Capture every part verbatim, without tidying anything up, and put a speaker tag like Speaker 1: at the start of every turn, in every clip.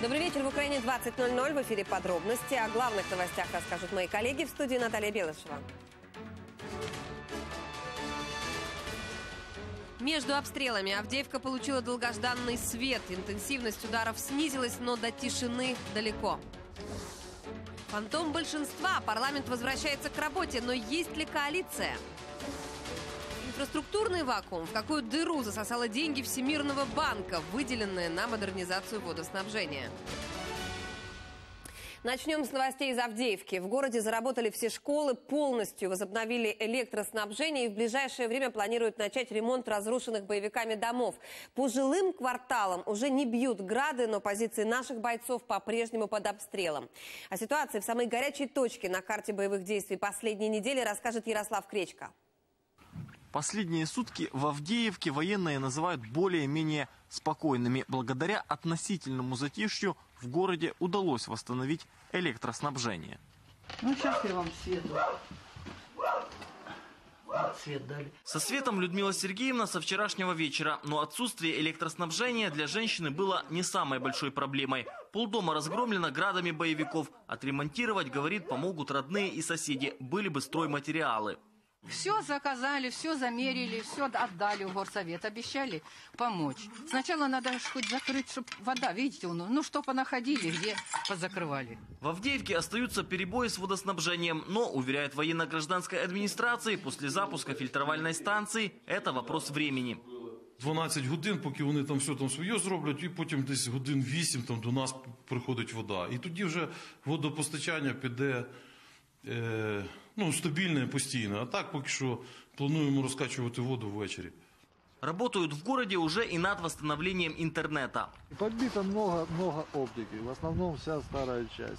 Speaker 1: Добрый вечер. В Украине двадцать ноль ноль. В эфире подробности. О главных новостях расскажут мои коллеги. В студии Наталья Белышева. Между обстрелами Авдеевка получила долгожданный свет. Интенсивность ударов снизилась, но до тишины далеко. Фантом большинства. Парламент возвращается к работе, но есть ли коалиция? Инфраструктурный вакуум. В какую дыру засосало деньги Всемирного банка, выделенные на модернизацию водоснабжения? Начнем с новостей из Авдеевки. В городе заработали все школы, полностью возобновили электроснабжение и в ближайшее время планируют начать ремонт разрушенных боевиками домов. По жилым кварталам уже не бьют грады, но позиции наших бойцов по-прежнему под обстрелом. О ситуации в самой горячей точке на карте боевых действий последней недели расскажет Ярослав Кречко.
Speaker 2: Последние сутки в Авдеевке военные называют более-менее спокойными. Благодаря относительному затишью в городе удалось восстановить электроснабжение.
Speaker 3: Ну, сейчас я вам свет Свет дали.
Speaker 2: Со светом Людмила Сергеевна со вчерашнего вечера. Но отсутствие электроснабжения для женщины было не самой большой проблемой. Полдома разгромлено градами боевиков. Отремонтировать, говорит, помогут родные и соседи. Были бы стройматериалы.
Speaker 3: Все заказали, все замерили, все отдали в горсовет, обещали помочь. Сначала надо хоть закрыть, чтобы вода, видите, ну что понаходили, где позакрывали.
Speaker 2: В Авдеевке остаются перебои с водоснабжением, но, уверяет военно-гражданской администрации, после запуска фильтровальной станции это вопрос времени.
Speaker 4: дванадцять годин, поки вони там все там своє зроблять, і потім десь годин вісім там до нас приходить вода. І тоді вже водопостачання піде е, ну, стабільне, постійно. А так поки що плануємо розкачувати воду ввечері.
Speaker 2: Работают в городе уже и над восстановлением интернета.
Speaker 5: Подбито много-много оптики, в основном вся старая часть.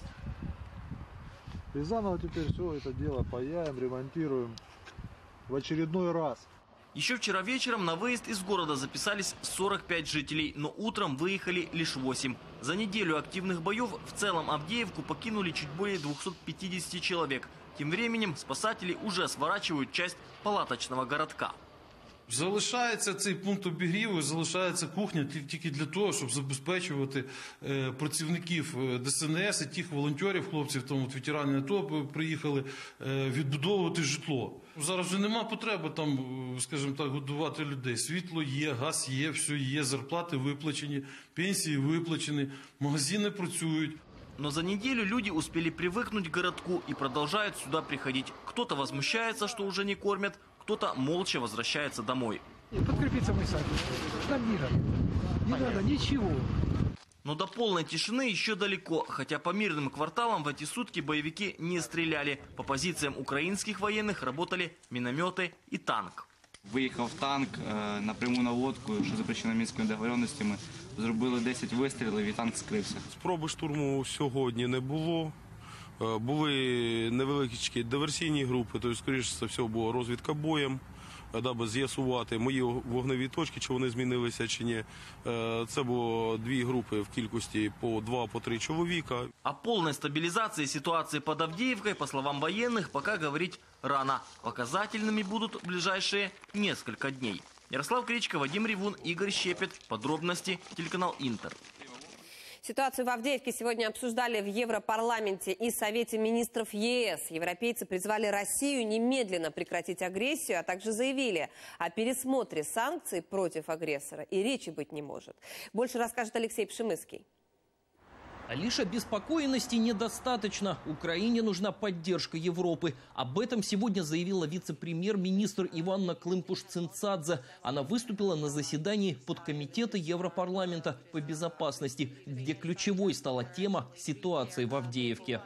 Speaker 5: И заново теперь все это дело паяем, ремонтируем в очередной раз.
Speaker 2: Еще вчера вечером на выезд из города записались сорок пять жителей, но утром выехали лишь восемь. За неделю активных боев в целом Авдеевку покинули чуть более двухсот пятидесяти человек. Тем временем спасатели уже сворачивают часть палаточного городка.
Speaker 4: Залишається цей пункт обігріву, залишається кухня тільки для того, щоб забезпечувати е, працівників ДСНС і тих волонтерів, хлопців, там от ветерани АТО приїхали е, відбудовувати житло. Зараз вже нема потреби там, скажімо так, годувати людей. Світло є, газ є, все є, зарплати виплачені, пенсії виплачені, магазини працюють.
Speaker 2: Но за неделю люди успели привыкнуть к городку и продолжают сюда приходить. Кто-то возмущается, что уже не кормят, кто-то молча возвращается домой.
Speaker 6: Подкрепиться мы сами. Нам мира. Не Понятно. Надо ничего.
Speaker 2: Но до полной тишины еще далеко, хотя по мирным кварталам в эти сутки боевики не стреляли. По позициям украинских военных работали минометы и танк.
Speaker 7: Виїхав танк на пряму наводку, що запрещено мінськими договоренностями. Зробили десять вистрілів і танк скрився.
Speaker 8: Спроби штурму сьогодні не було. Були невеличкі диверсійні групи, тобто, скоріше за все, була розвідка боєм, даби з'ясувати мої вогневі точки, чи вони змінилися, чи ні. Це було дві групи в кількості по два, по три чоловіка.
Speaker 2: О полной стабилизации ситуации под Авдеевкой, по словам военных, пока говорить рано. Показательными будут ближайшие несколько дней. Ярослав Кречко, Вадим Ревун, Игорь Щепет. Подробности телеканал Интер.
Speaker 1: Ситуацию в Авдеевке сегодня обсуждали в Европарламенте и Совете министров ЕС. Европейцы призвали Россию немедленно прекратить агрессию, а также заявили о пересмотре санкций против агрессора. И речи быть не может. Больше расскажет Алексей Пшемыский.
Speaker 9: Лишь обеспокоенности недостаточно. Украине нужна поддержка Европы. Об этом сегодня заявила вице-премьер-министр Иванна Климпуш-Цинцадзе. Она выступила на заседании подкомитета Европарламента по безопасности, где ключевой стала тема ситуации в Авдеевке.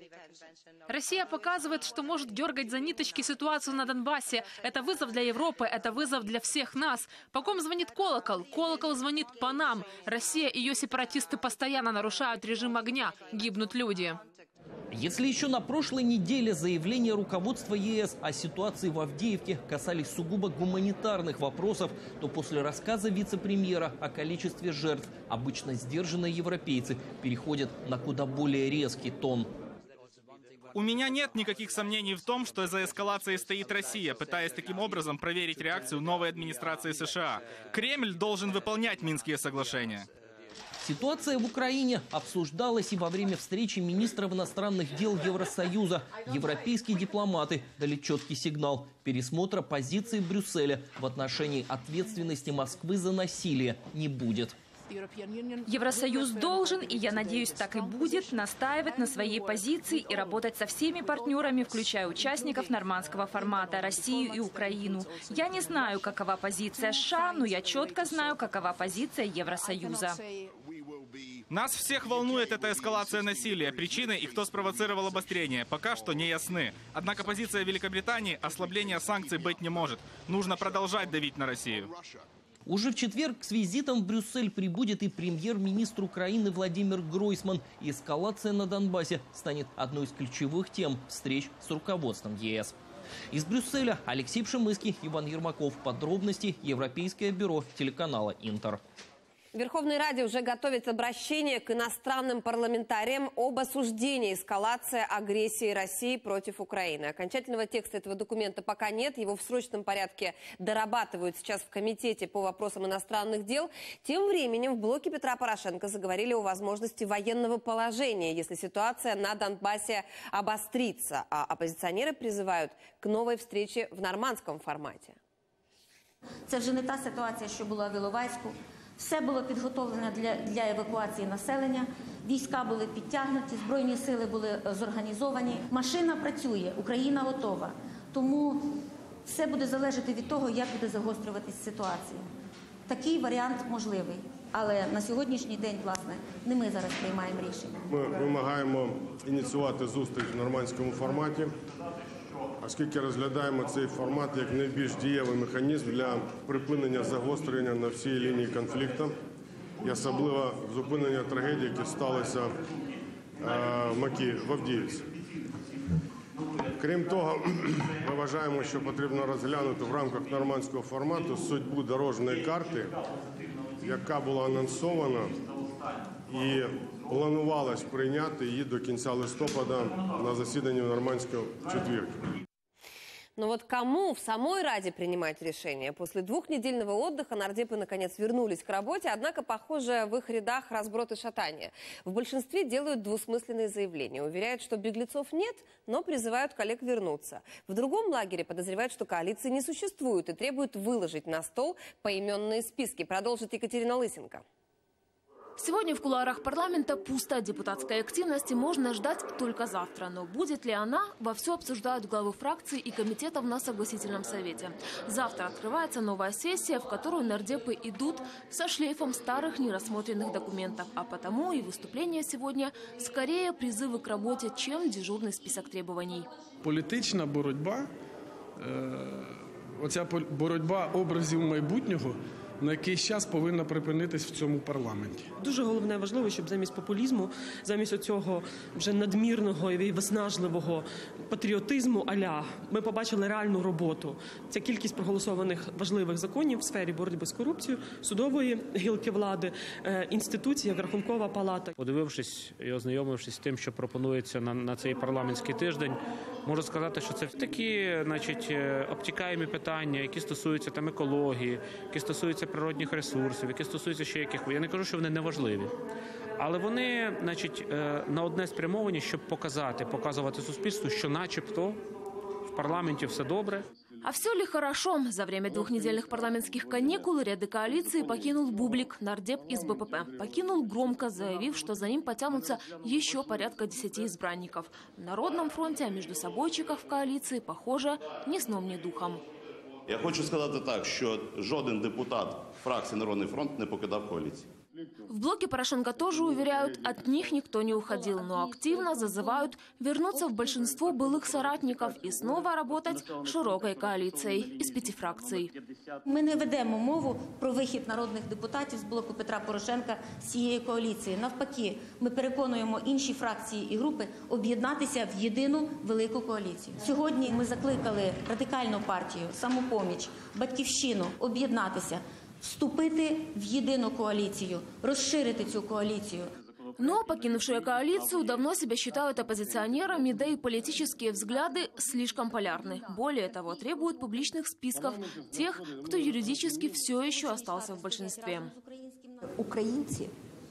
Speaker 10: Россия показывает, что может дергать за ниточки ситуацию на Донбассе. Это вызов для Европы, это вызов для всех нас. По ком звонит колокол? Колокол звонит по нам. Россия и ее сепаратисты постоянно нарушают режим огня. Гибнут люди.
Speaker 9: Если еще на прошлой неделе заявления руководства ЕС о ситуации в Авдеевке касались сугубо гуманитарных вопросов, то после рассказа вице-премьера о количестве жертв обычно сдержанные европейцы переходят на куда более резкий тон.
Speaker 11: У меня нет никаких сомнений в том, что за эскалацией стоит Россия, пытаясь таким образом проверить реакцию новой администрации США. Кремль должен выполнять Минские соглашения.
Speaker 9: Ситуация в Украине обсуждалась и во время встречи министров иностранных дел Евросоюза. Европейские дипломаты дали четкий сигнал пересмотра позиции Брюсселя в отношении ответственности Москвы за насилие не будет.
Speaker 12: Евросоюз должен, и я надеюсь, так и будет, настаивать на своей позиции и работать со всеми партнерами, включая участников нормандского формата, Россию и Украину. Я не знаю, какова позиция США, но я четко знаю, какова позиция Евросоюза.
Speaker 11: Нас всех волнует эта эскалация насилия. Причины и кто спровоцировал обострение пока что не ясны. Однако позиция Великобритании ослабления санкций быть не может. Нужно продолжать давить на Россию.
Speaker 9: Уже в четверг с визитом в Брюссель прибудет и премьер-министр Украины Владимир Гройсман. Эскалация на Донбассе станет одной из ключевых тем встреч с руководством ЕС. Из Брюсселя Алексей Пшемыский, Иван Ермаков. Подробности Европейское бюро телеканала «Интер».
Speaker 1: Верховной Раде уже готовит обращение к иностранным парламентариям об осуждении эскалации агрессии России против Украины. Окончательного текста этого документа пока нет. Его в срочном порядке дорабатывают сейчас в Комитете по вопросам иностранных дел. Тем временем в блоке Петра Порошенко заговорили о возможности военного положения, если ситуация на Донбассе обострится. А оппозиционеры призывают к новой встрече в нормандском формате.
Speaker 13: Це вже не та ситуація, що була в Іловайську. Все було підготовлено для, для евакуації населення, війська були підтягнуті, збройні сили були зорганізовані. Машина працює, Україна готова. Тому все буде залежати від того, як буде загострюватись ситуація. Такий варіант можливий, але на сьогоднішній день, власне, не ми зараз приймаємо рішення.
Speaker 14: Ми вимагаємо ініціювати зустріч в нормандському форматі, оскільки розглядаємо цей формат як найбільш дієвий механізм для припинення загострення на всій лінії конфлікту і особливо зупинення трагедії, які сталися в Макі, в Авдіївці. Крім того, ми вважаємо, що потрібно розглянути в рамках нормандського формату судьбу дорожньої карти, яка була анонсована і планувалось прийняти її до кінця листопада на засіданні нормандського четвірки.
Speaker 1: Но вот кому в самой Раде принимать решения? После двухнедельного отдыха нардепы наконец вернулись к работе, однако, похоже, в их рядах разброд и шатание. В большинстве делают двусмысленные заявления. Уверяют, что беглецов нет, но призывают коллег вернуться. В другом лагере подозревают, что коалиции не существует и требуют выложить на стол поименные списки. Продолжит Екатерина Лысенко.
Speaker 10: Сегодня в кулуарах парламента пусто. Депутатской активности можно ждать только завтра. Но будет ли она, вовсю обсуждают главы фракций и комитетов на согласительном совете. Завтра открывается новая сессия, в которую нардепы идут со шлейфом старых нерассмотренных документов. А потому и выступление сегодня скорее призывы к работе, чем дежурный список требований.
Speaker 15: Політична боротьба, оця боротьба образів майбутнього, на якийсь час повинна припинитись в цьому парламенті.
Speaker 16: Дуже головне, важливо, щоб замість популізму, замість оцього вже надмірного і виснажливого патріотизму а-ля, ми побачили реальну роботу. Ця кількість проголосованих важливих законів в сфері боротьби з корупцією, судової гілки влади, інституцій, як Рахункова палата.
Speaker 17: Подивившись і ознайомившись з тим, що пропонується на, на цей парламентський тиждень, можу сказати, що це такі, значить, обтікаємі питання, які стосуються там екології, які стосуються природних ресурсів, які стосуються ще яких. Я не кажу, що вони неважливі. Але вони, значить, на одне спрямовані, щоб показати, показувати суспільству, що начебто в парламенті все добре.
Speaker 10: А все ли хорошо? За время двухнедельных парламентских каникул ряды коалиции покинул Бублик, нардеп из БПП. Покинул громко, заявив, что за ним потянутся еще порядка десяти избранников. В Народном фронте, а между собойчиков в коалиции, похоже, ни сном, ни духом.
Speaker 18: Я хочу сказати так, що жоден депутат фракції «Народний фронт» не покидав коаліцію.
Speaker 10: В блоке Порошенко тоже уверяют, от них никто не уходил, но активно зазывают вернуться в большинство былых соратников и снова работать широкой коалицией из пяти фракций.
Speaker 13: Ми не ведемо мову про вихід народних депутатів з блоку Петра Порошенка з цієї коаліції. Навпаки, ми переконуємо інші фракції і групи об'єднатися в єдину велику коаліцію. Сьогодні ми закликали Радикальну партію, Самопоміч, Батьківщину об'єднатися, вступити в единую коалицию, расширить эту коалицию.
Speaker 10: Но покинувшие коалицию давно себя считают оппозиционерами, да и политические взгляды слишком полярны. Более того, требуют публичных списков тех, кто юридически все еще остался в большинстве.
Speaker 19: Українці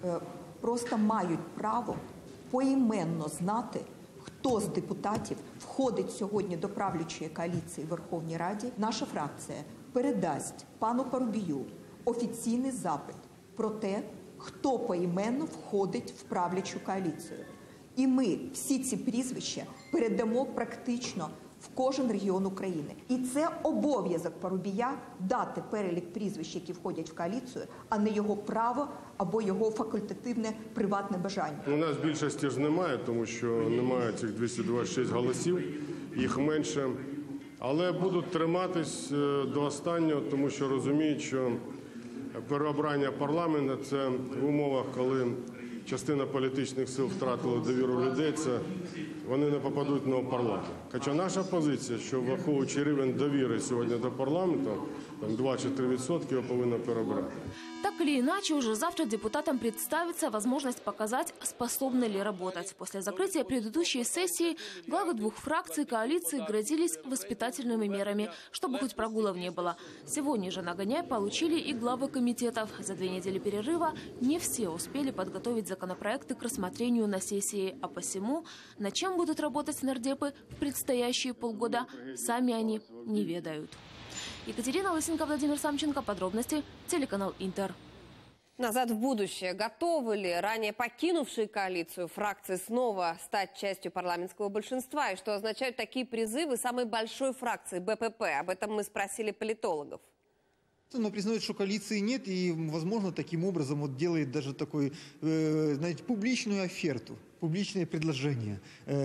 Speaker 19: просто мають право поіменно знати, хто з депутатів входить сьогодні до правлячої коаліції в Верховній Раді. Наша фракція передасть пану Парубію офіційний запит про те, хто поіменно входить в правлячу коаліцію. І ми всі ці прізвища передамо практично в кожен регіон України. І це обов'язок Парубія дати перелік прізвищ, які входять в коаліцію, а не його право або його факультативне приватне бажання.
Speaker 14: У нас більшості ж немає, тому що немає цих двісті двадцять шість голосів, їх менше. Але будуть триматись до останнього, тому що розуміють, що переобрання парламенту – це в умовах, коли частина політичних сил втратила довіру людей, це вони не попадуть на парламент. Хоча наша позиція, що враховуючи рівень довіри сьогодні до парламенту, там два чи три відсотки його повинно перебрати.
Speaker 20: Так или иначе, уже завтра депутатам представится возможность показать, способны ли работать. После закрытия предыдущей сессии главы двух фракций коалиции грозились воспитательными мерами, чтобы хоть прогулов не было. Сегодня же нагоняй получили и главы комитетов. За две недели перерыва не все успели подготовить законопроекты к рассмотрению на сессии, а посему, на чем будут работать нардепы в предстоящие полгода, сами они не ведают. Екатерина Лысенко, Владимир Самченко. Подробности. Телеканал Интер.
Speaker 1: Назад в будущее. Готовы ли ранее покинувшие коалицию фракции снова стать частью парламентского большинства? И что означают такие призывы самой большой фракции БПП? Об этом мы спросили политологов.
Speaker 21: Но признает, что коалиции нет, и, возможно, таким образом вот делает даже такой, э, знаете, публичную оферту, публичное предложение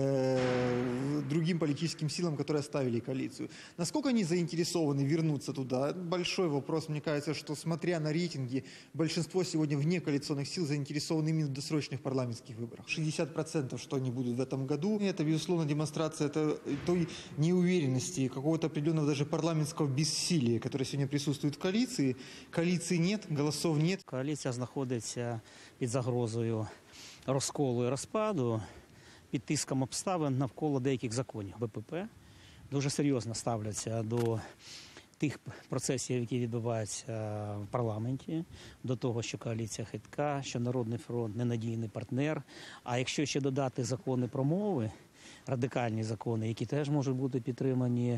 Speaker 21: э, другим политическим силам, которые оставили коалицию. Насколько они заинтересованы вернуться туда? Большой вопрос. Мне кажется, что, смотря на рейтинги, большинство сегодня вне коалиционных сил заинтересованы именно в досрочных парламентских выборах. шестьдесят процентов, что они будут в этом году. И это, безусловно, демонстрация это, той неуверенности, какого-то определенного даже парламентского бессилия, которое сегодня присутствует в коалиции. Коалиции нет, голосов нет.
Speaker 22: Коаліція знаходиться під загрозою розколу і розпаду, під тиском обставин навколо деяких законів. БПП дуже серйозно ставляться до тих процесів, які відбуваються в парламенті, до того, що коаліція хитка, що Народний фронт – ненадійний партнер. А якщо ще додати закони про мови, радикальні закони, які теж можуть бути підтримані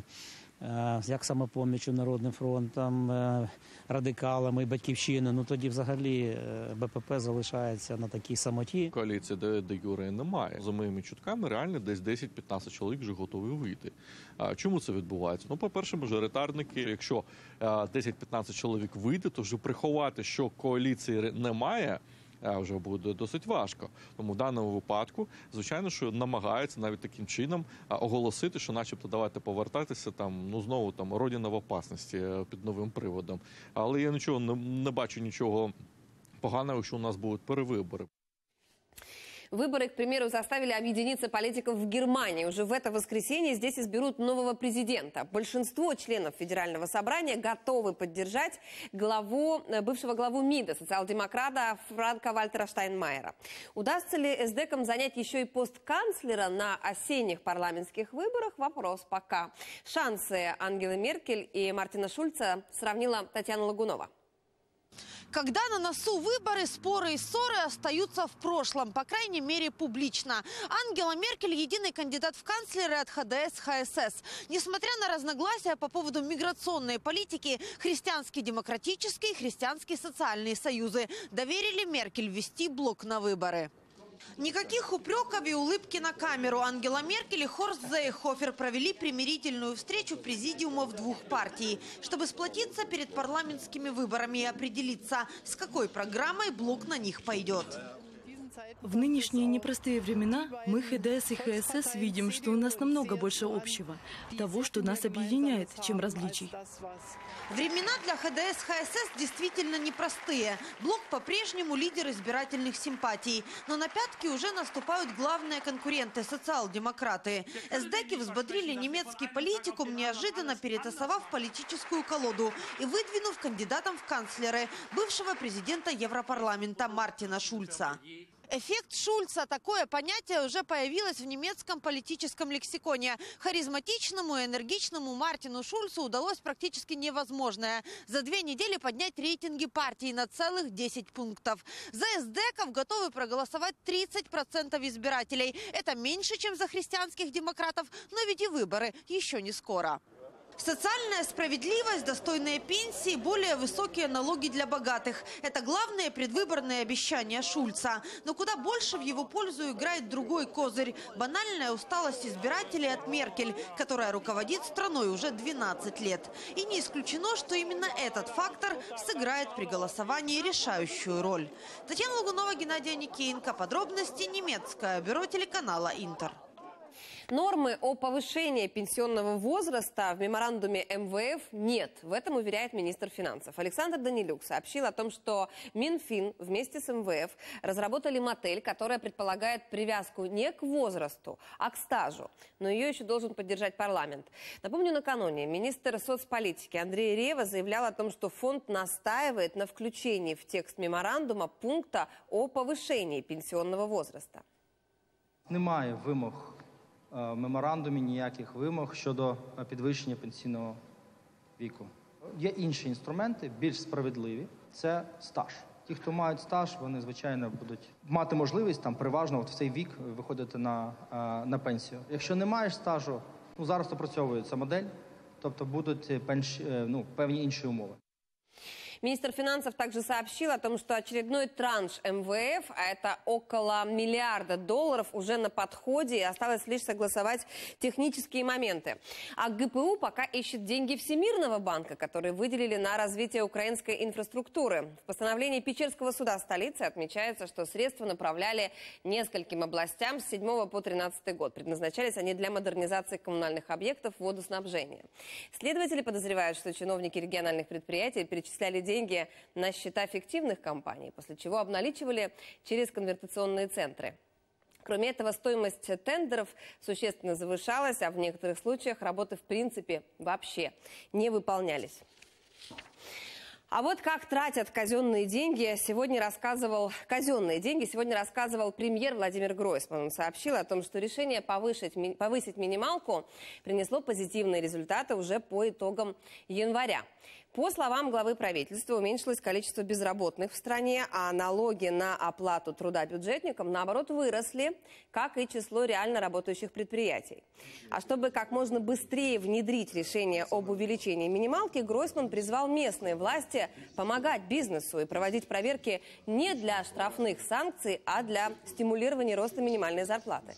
Speaker 22: як Самопоміччю, Народним фронтом, радикалами, Батьківщиною, ну тоді взагалі БПП залишається на такій самоті.
Speaker 23: Коаліції де, де юре немає. За моїми чутками, реально десь десять-п'ятнадцять чоловік вже готові вийти. А чому це відбувається? Ну, по-перше, мажоритарники, якщо десять-п'ятнадцять чоловік вийде, то вже приховати, що коаліції немає, вже буде досить важко. Тому в даному випадку, звичайно, що намагаються навіть таким чином оголосити, що начебто давайте повертатися там, ну знову там, родина в опасності під новим приводом. Але я нічого не, не бачу нічого поганого, що у нас будуть перевибори.
Speaker 1: Выборы, к примеру, заставили объединиться политиков в Германии. Уже в это воскресенье здесь изберут нового президента. Большинство членов Федерального собрания готовы поддержать главу, бывшего главу МИДа, социал-демократа Франка-Вальтера Штайнмайера. Удастся ли эсдекам занять еще и пост канцлера на осенних парламентских выборах? Вопрос пока. Шансы Ангелы Меркель и Мартина Шульца сравнила Татьяна Лагунова.
Speaker 24: Когда на носу выборы, споры и ссоры остаются в прошлом, по крайней мере публично. Ангела Меркель – единый кандидат в канцлеры от ХДС-ХСС. Несмотря на разногласия по поводу миграционной политики, христианский-демократический и христианский социальные союзы доверили Меркель ввести блок на выборы. Никаких упреков и улыбки на камеру. Ангела Меркель и Хорст Зейхофер провели примирительную встречу президиумов двух партий, чтобы сплотиться перед парламентскими выборами и определиться, с какой программой блок на них пойдет.
Speaker 25: В нынешние непростые времена мы, ХДС и ХСС, видим, что у нас намного больше общего, того, что нас объединяет, чем различий.
Speaker 24: Времена для ХДС-ХСС действительно непростые. Блок по-прежнему лидер избирательных симпатий. Но на пятки уже наступают главные конкуренты – социал-демократы. Эсдеки взбодрили немецкий политикум, неожиданно перетасовав политическую колоду и выдвинув кандидатом в канцлеры бывшего президента Европарламента Мартина Шульца. Эффект Шульца – такое понятие уже появилось в немецком политическом лексиконе. Харизматичному и энергичному Мартину Шульцу удалось практически невозможное – за две недели поднять рейтинги партии на целых десять пунктов. За эсдеков готовы проголосовать тридцать процентов избирателей. Это меньше, чем за христианских демократов, но ведь и выборы еще не скоро. Социальная справедливость, достойные пенсии, более высокие налоги для богатых – это главные предвыборные обещания Шульца. Но куда больше в его пользу играет другой козырь – банальная усталость избирателей от Меркель, которая руководит страной уже двенадцать лет. И не исключено, что именно этот фактор сыграет при голосовании решающую роль. Татьяна Лугунова, Геннадий Аникеенко. Подробности немецкое бюро телеканала «Интер».
Speaker 1: Нормы о повышении пенсионного возраста в меморандуме эм вэ эф нет. В этом уверяет министр финансов. Александр Данилюк сообщил о том, что Минфин вместе с эм вэ эф разработали модель, которая предполагает привязку не к возрасту, а к стажу. Но ее еще должен поддержать парламент. Напомню, накануне министр соцполитики Андрей Рева заявлял о том, что фонд настаивает на включении в текст меморандума пункта о повышении пенсионного возраста.
Speaker 3: Немає вимог в меморандумі, ніяких вимог щодо підвищення пенсійного віку. Є інші інструменти, більш справедливі – це стаж. Ті, хто мають стаж, вони, звичайно, будуть мати можливість там переважно от в цей вік виходити на, на пенсію. Якщо не маєш стажу, ну, зараз опрацьовується модель, тобто будуть пенш, ну, певні інші умови.
Speaker 1: Министр финансов также сообщил о том, что очередной транш эм вэ эф, а это около миллиарда долларов, уже на подходе, и осталось лишь согласовать технические моменты. А гэ пэ у пока ищет деньги Всемирного банка, которые выделили на развитие украинской инфраструктуры. В постановлении Печерского суда столицы отмечается, что средства направляли нескольким областям с седьмого по тринадцатый год. Предназначались они для модернизации коммунальных объектов водоснабжения. Следователи подозревают, что чиновники региональных предприятий перечисляли деньги деньги на счета фиктивных компаний, после чего обналичивали через конвертационные центры. Кроме этого, стоимость тендеров существенно завышалась, а в некоторых случаях работы в принципе вообще не выполнялись. А вот как тратят казенные деньги, сегодня рассказывал, казенные деньги сегодня рассказывал премьер Владимир Гройсман. Он сообщил о том, что решение повысить, повысить минималку принесло позитивные результаты уже по итогам января. По словам главы правительства, уменьшилось количество безработных в стране, а налоги на оплату труда бюджетникам, наоборот, выросли, как и число реально работающих предприятий. А чтобы как можно быстрее внедрить решение об увеличении минималки, Гройсман призвал местные власти помогать бизнесу и проводить проверки не для штрафных санкций, а для стимулирования роста минимальной зарплаты.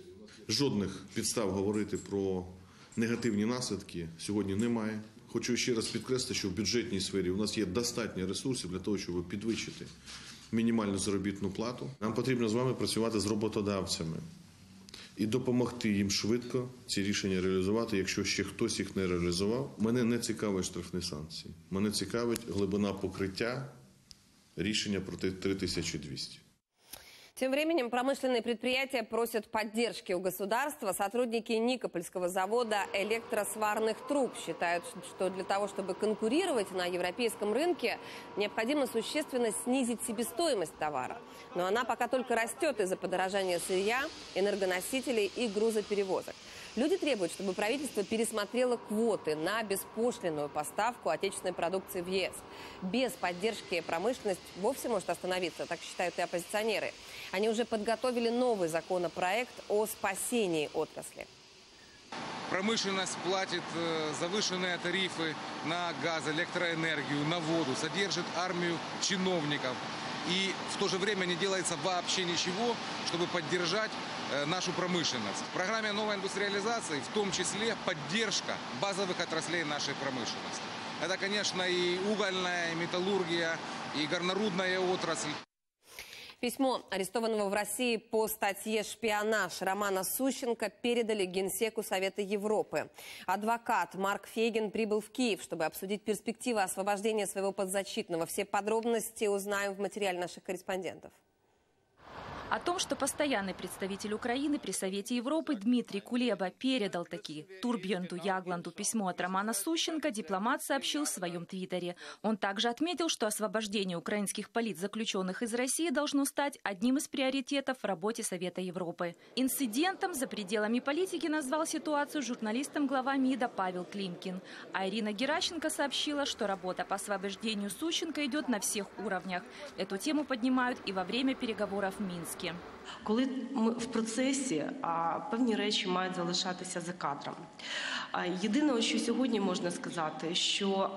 Speaker 4: Жодних підстав говорити про негативні наслідки сьогодні немає. Хочу ще раз підкреслити, що в бюджетній сфері у нас є достатньо ресурсів для того, щоб підвищити мінімальну заробітну плату. Нам потрібно з вами працювати з роботодавцями і допомогти їм швидко ці рішення реалізувати, якщо ще хтось їх не реалізував. Мене не цікавить штрафні санкції. Мене цікавить глибина покриття рішення про три тисячі двісті.
Speaker 1: Тем временем промышленные предприятия просят поддержки у государства. Сотрудники Никопольского завода электросварных труб считают, что для того, чтобы конкурировать на европейском рынке, необходимо существенно снизить себестоимость товара. Но она пока только растет из-за подорожания сырья, энергоносителей и грузоперевозок. Люди требуют, чтобы правительство пересмотрело квоты на беспошлинную поставку отечественной продукции в е эс. Без поддержки промышленность вовсе может остановиться, так считают и оппозиционеры. Они уже подготовили новый законопроект о спасении отрасли.
Speaker 5: Промышленность платит завышенные тарифы на газ, электроэнергию, на воду, содержит армию чиновников. И в то же время не делается вообще ничего, чтобы поддержать нашу промышленность. В программе новой индустриализации в том числе поддержка базовых отраслей нашей промышленности. Это, конечно, и угольная, и металлургия, и горнорудная отрасль.
Speaker 1: Письмо арестованного в России по статье «Шпионаж» Романа Сущенко передали Генсеку Совета Европы. Адвокат Марк Фейгин прибыл в Киев, чтобы обсудить перспективы освобождения своего подзащитного. Все подробности узнаем в материале наших корреспондентов.
Speaker 2: О том, что постоянный представитель Украины при Совете Европы Дмитрий Кулеба передал таки Турбьенду Ягланду письмо от Романа Сущенко, дипломат сообщил в своем твиттере. Он также отметил, что освобождение украинских политзаключенных из России должно стать одним из приоритетов в работе Совета Европы. Инцидентом за пределами политики назвал ситуацию журналистом глава МИДа Павел Климкин. А Ирина Геращенко сообщила, что работа по освобождению Сущенко идет на всех уровнях. Эту тему поднимают и во время переговоров в Мінську.
Speaker 6: Коли ми в процесі, а певні речі мають залишатися за кадром. Єдине, що сьогодні можна сказати, що,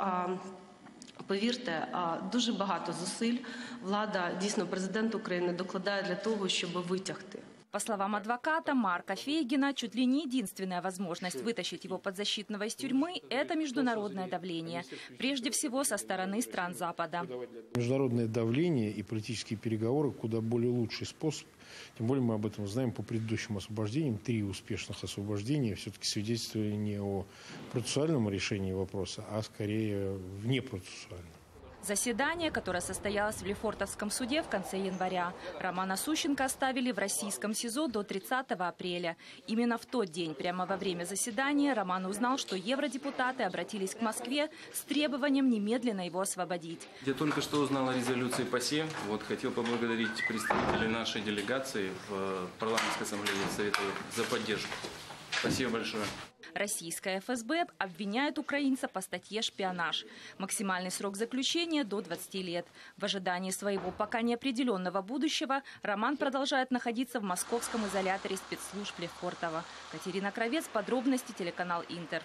Speaker 6: повірте, дуже багато зусиль влада, дійсно президент України, докладає для того, щоб витягти.
Speaker 2: По словам адвоката Марка Фейгина, чуть ли не единственная возможность вытащить его подзащитного из тюрьмы – это международное давление. Прежде всего, со стороны стран Запада.
Speaker 7: Международное давление и политические переговоры куда более лучший способ. Тем более мы об этом знаем по предыдущим освобождениям. Три успешных освобождения все-таки свидетельствовали не о процессуальном решении вопроса, а скорее внепроцессуальном.
Speaker 2: Заседание, которое состоялось в Лефортовском суде в конце января. Романа Сущенко оставили в российском СИЗО до тридцатого апреля. Именно в тот день, прямо во время заседания, Роман узнал, что евродепутаты обратились к Москве с требованием немедленно его освободить.
Speaker 8: Я только что узнал о резолюции ПАСЕ. Вот, хотел поблагодарить представителей нашей делегации в парламентской ассамблее Совета за поддержку. Спасибо большое.
Speaker 2: Российская эф эс бэ обвиняет украинца по статье «Шпионаж». Максимальный срок заключения до двадцати лет. В ожидании своего пока неопределенного будущего Роман продолжает находиться в московском изоляторе спецслужб Лефортово. Катерина Кравец, подробности, телеканал «Интер».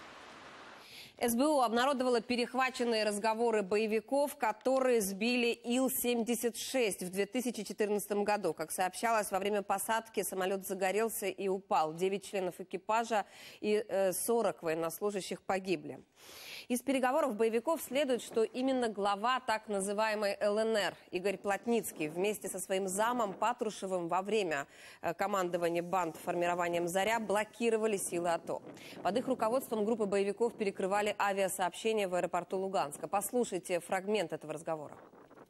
Speaker 1: эс бэ у обнародовала перехваченные разговоры боевиков, которые сбили Ил семьдесят шесть в две тысячи четырнадцатом году. Как сообщалось, во время посадки самолет загорелся и упал. Девять членов экипажа и сорок военнослужащих погибли. Из переговоров боевиков следует, что именно глава так называемой эл эн эр Игорь Плотницкий вместе со своим замом Патрушевым во время командования банд формированием «Заря» блокировали силы АТО. Под их руководством группы боевиков перекрывали авиасообщение в аэропорту Луганска. Послушайте фрагмент этого разговора.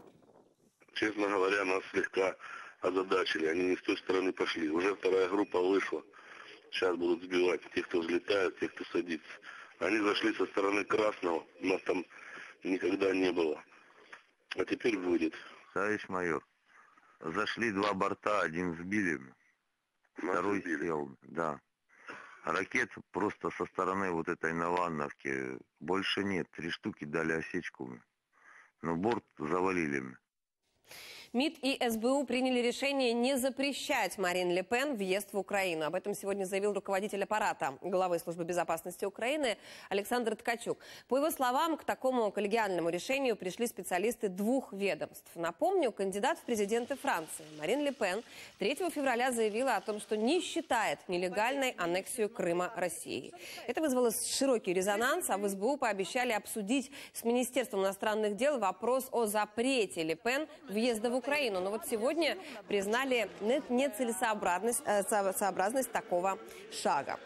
Speaker 12: Честно говоря, нас слегка озадачили. Они не с той стороны пошли. Уже вторая группа вышла. Сейчас будут сбивать тех, кто взлетает, тех, кто садится. Они зашли со стороны Красного, нас там никогда не было. А теперь будет.
Speaker 26: Товарищ майор, зашли два борта, один сбили, нас второй сбили. Сел. Да. Ракет просто со стороны вот этой Наванновки больше нет. Три штуки дали осечку. Но борт завалили.
Speaker 1: МИД и эс бэ у приняли решение не запрещать Марин Ле Пен въезд в Украину. Об этом сегодня заявил руководитель аппарата главы службы безопасности Украины Александр Ткачук. По его словам, к такому коллегиальному решению пришли специалисты двух ведомств. Напомню, кандидат в президенты Франции Марин Ле Пен третьего февраля заявила о том, что не считает нелегальной аннексию Крыма Россией. Это вызвало широкий резонанс, а в эс бэ у пообещали обсудить с Министерством иностранных дел вопрос о запрете Ле Пен въезда в Украину. Но вот сегодня признали нецелесообразность сообразность такого шага.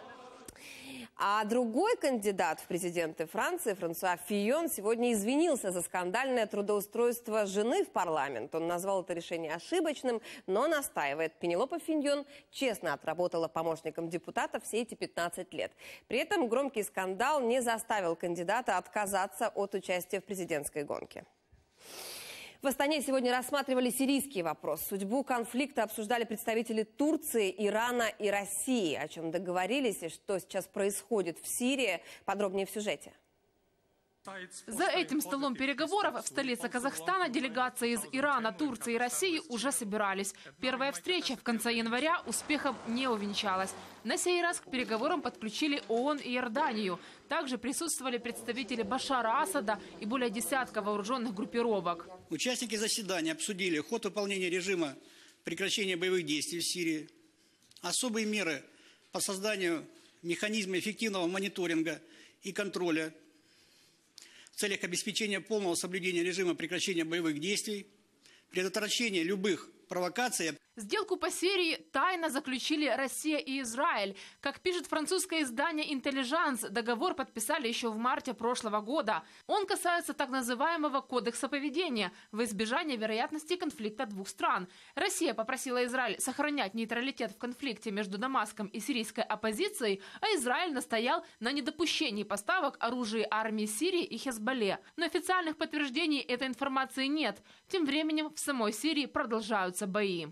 Speaker 1: А другой кандидат в президенты Франции, Франсуа Фийон, сегодня извинился за скандальное трудоустройство жены в парламент. Он назвал это решение ошибочным, но настаивает. Пенелопа Фийон честно отработала помощником депутата все эти пятнадцать лет. При этом громкий скандал не заставил кандидата отказаться от участия в президентской гонке. В Астане сегодня рассматривали сирийский вопрос. Судьбу конфликта обсуждали представители Турции, Ирана и России. О чем договорились и что сейчас происходит в Сирии, подробнее в сюжете.
Speaker 10: За этим столом переговоров в столице Казахстана делегации из Ирана, Турции и России уже собирались. Первая встреча в конце января успехом не увенчалась. На сей раз к переговорам подключили ООН и Иорданию. Также присутствовали представители Башара Асада и более десятка вооруженных группировок.
Speaker 27: Участники заседания обсудили ход выполнения режима прекращения боевых действий в Сирии, особые меры по созданию механизма эффективного мониторинга и контроля в целях обеспечения полного соблюдения режима прекращения боевых действий, предотвращения любых провокаций.
Speaker 10: Сделку по Сирии тайно заключили Россия и Израиль. Как пишет французское издание «Интеллижанс», договор подписали еще в марте прошлого года. Он касается так называемого кодекса поведения в избежание вероятности конфликта двух стран. Россия попросила Израиль сохранять нейтралитет в конфликте между Дамаском и сирийской оппозицией, а Израиль настоял на недопущении поставок оружия армии Сирии и Хезболле. Но официальных подтверждений этой информации нет. Тем временем в самой Сирии продолжаются бои.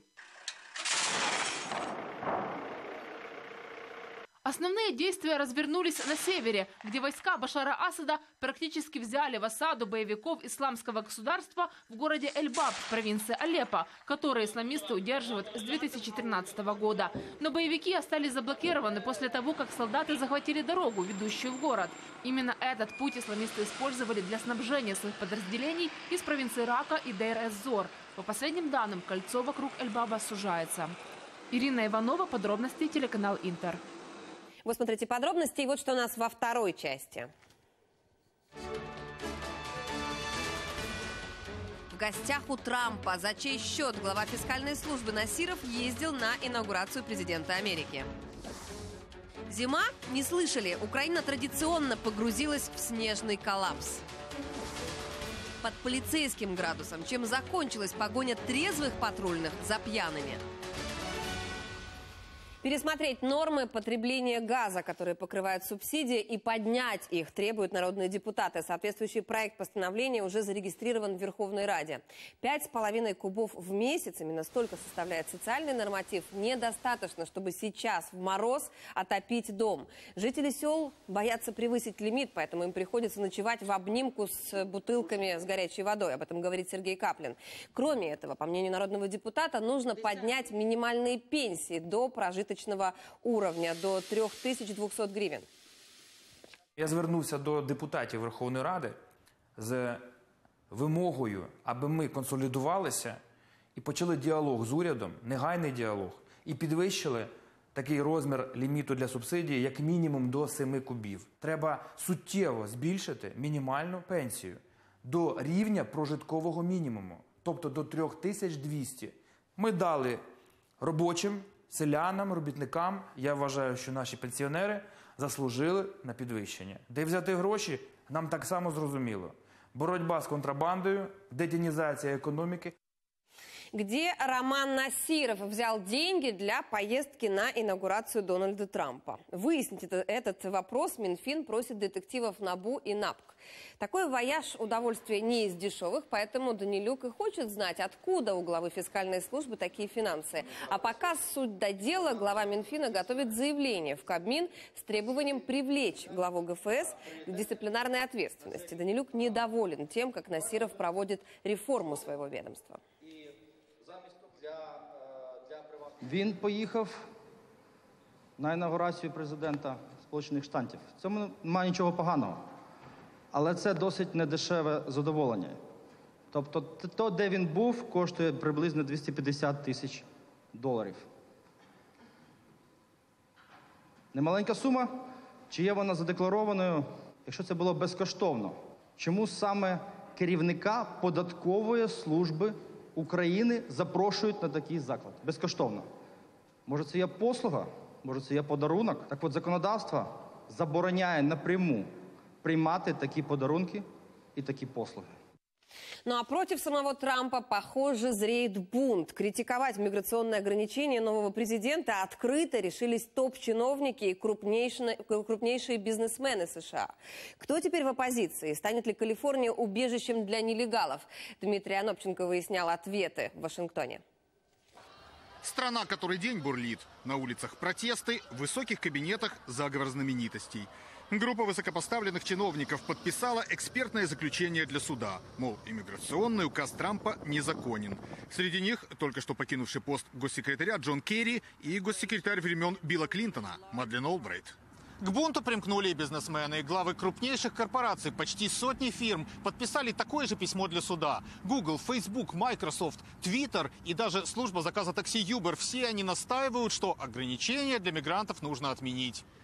Speaker 10: Основные действия развернулись на севере, где войска Башара Асада практически взяли в осаду боевиков исламского государства в городе Эль-Баб в провинции Алеппо, которые исламисты удерживают с две тысячи тринадцатого года. Но боевики остались заблокированы после того, как солдаты захватили дорогу, ведущую в город. Именно этот путь исламисты использовали для снабжения своих подразделений из провинции Рака и Дейр-эз-Зор. По последним данным, кольцо вокруг Эль-Баба сужается. Ирина Иванова, подробности, телеканал Интер.
Speaker 1: Вы смотрите подробности, и вот что у нас во второй части. В гостях у Трампа, за чей счет глава фискальной службы Насиров ездил на инаугурацию президента Америки. Зима? Не слышали. Украина традиционно погрузилась в снежный коллапс. Под полицейским градусом. Чем закончилась погоня трезвых патрульных за пьяными? Пересмотреть нормы потребления газа, которые покрывают субсидии, и поднять их требуют народные депутаты. Соответствующий проект постановления уже зарегистрирован в Верховной Раде. Пять с половиной кубов в месяц, именно столько составляет социальный норматив, недостаточно, чтобы сейчас в мороз отопить дом. Жители сел боятся превысить лимит, поэтому им приходится ночевать в обнимку с бутылками с горячей водой. Об этом говорит Сергей Каплин. Кроме этого, по мнению народного депутата, нужно поднять минимальные пенсии до прожиточного уровня до трьох тисяч двохсот гривень.
Speaker 9: Я звернувся до депутатів Верховної Ради з вимогою, аби ми консолідувалися і почали діалог з урядом, негайний діалог, і підвищили такий розмір ліміту для субсидії як мінімум до семи кубів. Треба суттєво збільшити мінімальну пенсію до рівня прожиткового мінімуму, тобто до трьох тисяч двісті. Ми дали робочим, селянам, робітникам, я вважаю, що наші пенсіонери заслужили на підвищення. Де взяти гроші, нам так само зрозуміло. Боротьба з контрабандою, детінізація економіки.
Speaker 1: Где Роман Насиров взял деньги для поездки на инаугурацию Дональда Трампа? Выяснить этот вопрос Минфин просит детективов НАБУ и НАПК. Такой вояж удовольствие не из дешевых, поэтому Данилюк и хочет знать, откуда у главы фискальной службы такие финансы. А пока суть до дела, глава Минфина готовит заявление в Кабмин с требованием привлечь главу ГФС к дисциплинарной ответственности. Данилюк недоволен тем, как Насиров проводит реформу своего ведомства.
Speaker 3: Він поїхав на інаугурацію президента Сполучених Штатів. В цьому немає нічого поганого. Але це досить недешеве задоволення. Тобто, то, де він був, коштує приблизно двісті п'ятдесят тисяч доларів. Немаленька сума? Чи є вона задекларованою? Якщо це було безкоштовно, чому саме керівника податкової служби України запрошують на такий заклад? Безкоштовно. Може, це є послуга? Може, це є подарунок? Так от, законодавство забороняє напряму приймати такі подарунки і такі послуги.
Speaker 1: Ну а против самого Трампа, похоже, зреет бунт. Критиковать миграционные ограничения нового президента открыто решились топ-чиновники и крупнейшие, крупнейшие бизнесмены США. Кто теперь в оппозиции? Станет ли Калифорния убежищем для нелегалов? Дмитрий Анопченко выяснял ответы в Вашингтоне.
Speaker 11: Страна который день бурлит. На улицах протесты, в высоких кабинетах заговор знаменитостей. Группа высокопоставленных чиновников подписала экспертное заключение для суда. Мол, иммиграционный указ Трампа незаконен. Среди них только что покинувший пост госсекретаря Джон Керри и госсекретарь времен Билла Клинтона Мадлен Олбрайт. К бунту примкнули и бизнесмены, и главы крупнейших корпораций, почти сотни фирм, подписали такое же письмо для суда. Google, Facebook, Microsoft, Twitter и даже служба заказа такси Uber – все они настаивают, что ограничения для мигрантов нужно отменить.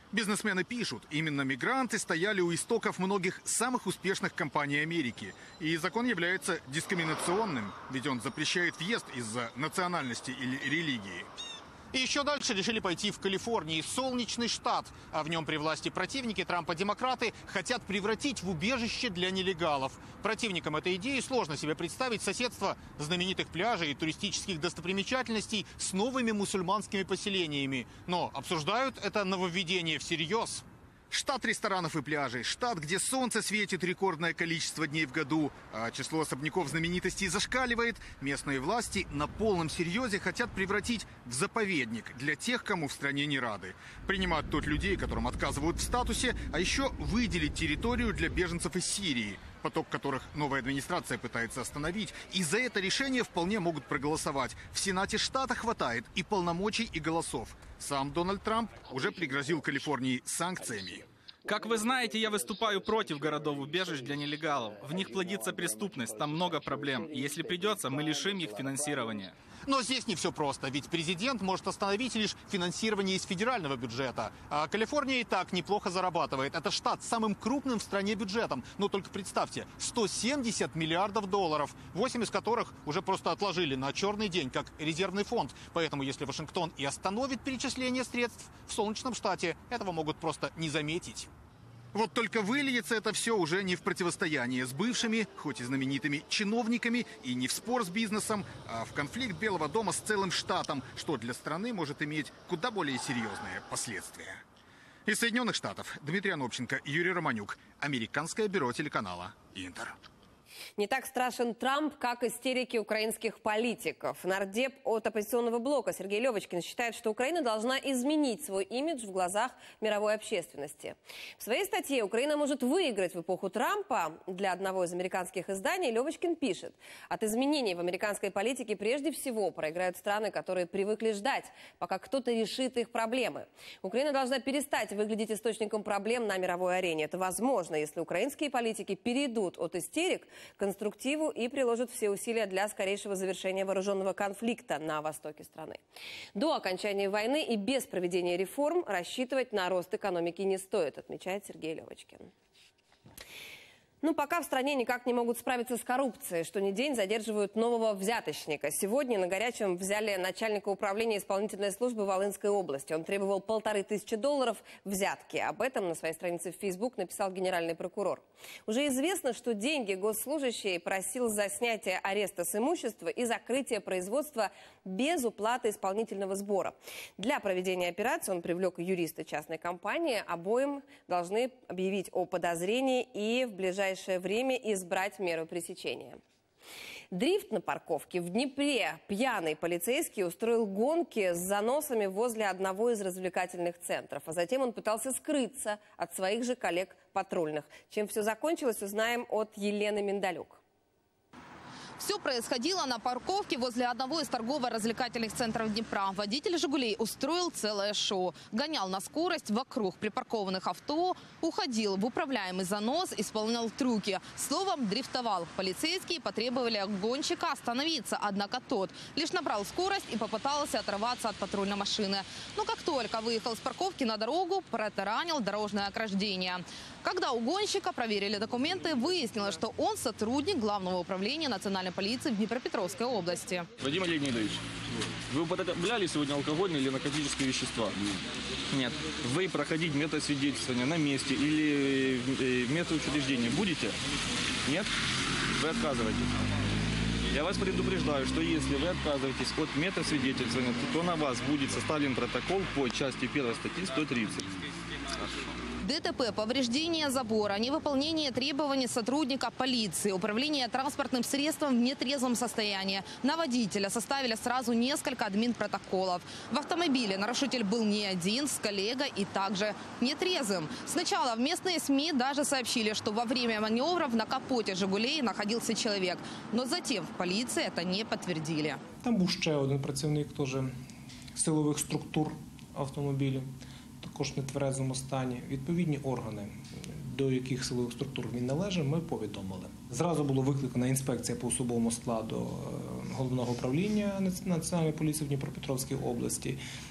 Speaker 11: Бизнесмены пишут, именно мигранты стояли у истоков многих самых успешных компаний Америки. И закон является дискриминационным, ведь он запрещает въезд из-за национальности или религии. И еще дальше решили пойти в Калифорнии, солнечный штат. А в нем при власти противники Трампа-демократы хотят превратить в убежище для нелегалов. Противникам этой идеи сложно себе представить соседство знаменитых пляжей и туристических достопримечательностей с новыми мусульманскими поселениями. Но обсуждают это нововведение всерьез. Штат ресторанов и пляжей, штат, где солнце светит рекордное количество дней в году, а число особняков знаменитостей зашкаливает, местные власти на полном серьезе хотят превратить в заповедник для тех, кому в стране не рады. Принимать тут людей, которым отказывают в статусе, а еще выделить территорию для беженцев из Сирии, поток которых новая администрация пытается остановить. И за это решение вполне могут проголосовать. В Сенате штата хватает и полномочий, и голосов. Сам Дональд Трамп уже пригрозил Калифорнии санкциями.
Speaker 13: Как вы знаете, я выступаю против городов-убежищ для нелегалов. В них плодится преступность, там много проблем. И если придется, мы лишим их финансирования.
Speaker 11: Но здесь не все просто, ведь президент может остановить лишь финансирование из федерального бюджета. А Калифорния и так неплохо зарабатывает. Это штат с самым крупным в стране бюджетом. Но только представьте, сто семьдесят миллиардов долларов, восемь из которых уже просто отложили на черный день, как резервный фонд. Поэтому если Вашингтон и остановит перечисление средств, в солнечном штате этого могут просто не заметить. Вот только выльется это все уже не в противостояние с бывшими, хоть и знаменитыми чиновниками, и не в спор с бизнесом, а в конфликт Белого дома с целым штатом, что для страны может иметь куда более серьезные последствия. Из Соединенных Штатов Дмитрий Анопченко, Юрий Романюк, Американское бюро телеканала «Интер».
Speaker 1: Не так страшен Трамп, как истерики украинских политиков. Нардеп от оппозиционного блока Сергей Левочкин считает, что Украина должна изменить свой имидж в глазах мировой общественности. В своей статье «Украина может выиграть в эпоху Трампа» для одного из американских изданий Левочкин пишет: от изменений в американской политике прежде всего проиграют страны, которые привыкли ждать, пока кто-то решит их проблемы. Украина должна перестать выглядеть источником проблем на мировой арене. Это возможно, если украинские политики перейдут от истерик к конструктиву и приложат все усилия для скорейшего завершения вооруженного конфликта на востоке страны. До окончания войны и без проведения реформ рассчитывать на рост экономики не стоит, отмечает Сергей Левочкин. Ну, пока в стране никак не могут справиться с коррупцией. Что ни день задерживают нового взяточника. Сегодня на горячем взяли начальника управления исполнительной службы Волынской области. Он требовал полторы тысячи долларов взятки. Об этом на своей странице в Facebook написал генеральный прокурор. Уже известно, что деньги госслужащий просил за снятие ареста с имущества и закрытие производства без уплаты исполнительного сбора. Для проведения операции он привлек юриста частной компании. Обоим должны объявить о подозрении и в ближайшее В ближайшее время избрать меру пресечения. Дрифт на парковке. В Днепре пьяный полицейский устроил гонки с заносами возле одного из развлекательных центров. А затем он пытался скрыться от своих же коллег патрульных. Чем все закончилось, узнаем от Елены Миндалюк.
Speaker 14: Все происходило на парковке возле одного из торгово-развлекательных центров Днепра. Водитель «Жигулей» устроил целое шоу. Гонял на скорость вокруг припаркованных авто, уходил в управляемый занос, исполнял трюки. Словом, дрифтовал. Полицейские потребовали от гонщика остановиться, однако тот лишь набрал скорость и попытался оторваться от патрульной машины. Но как только выехал с парковки на дорогу, протаранил дорожное ограждение. Когда у гонщика проверили документы, выяснилось, что он сотрудник Главного управления национальной полиции в Днепропетровской области.
Speaker 15: Вадим Леонидович, вы употребляли сегодня алкогольные или наркотические вещества? Нет. Вы проходить медосвидетельствование на месте или в медучреждении будете? Нет? Вы отказываетесь. Я вас предупреждаю, что если вы отказываетесь от медосвидетельствования, то на вас будет составлен протокол по части первой статьи сто тридцать.
Speaker 14: ДТП, повреждение забора, невыполнение требований сотрудника полиции, управление транспортным средством в нетрезвом состоянии. На водителя составили сразу несколько админпротоколов. В автомобиле нарушитель был не один, с коллегой и также нетрезвым. Сначала в местные СМИ даже сообщили, что во время маневров на капоте «Жигулей» находился человек. Но затем в полиции это не подтвердили.
Speaker 16: Там був ще один працівник теж силових структур автомобілів. Також в нетверезому стані. Відповідні органи, до яких силових структур він належить, ми повідомили. Зразу було викликана інспекція по особовому складу Головного управління Національної поліції в Дніпропетровській області.